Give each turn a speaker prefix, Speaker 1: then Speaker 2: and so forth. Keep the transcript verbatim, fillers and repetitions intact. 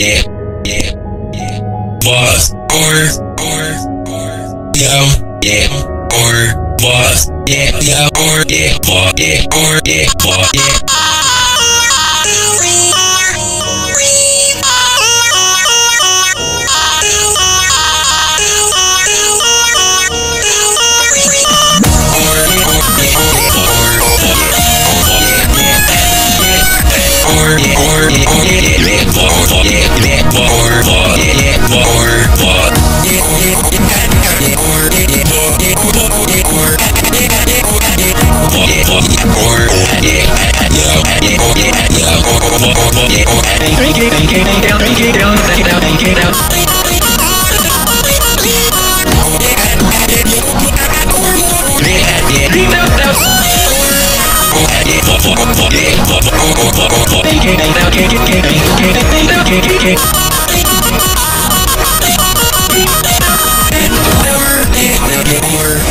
Speaker 1: yeah, yeah, yeah. Boss, or, or, or, yo, yeah, or, boss, yeah, yo, or, yeah, boss, yeah, or, yeah, boss, yeah. Never, never, never.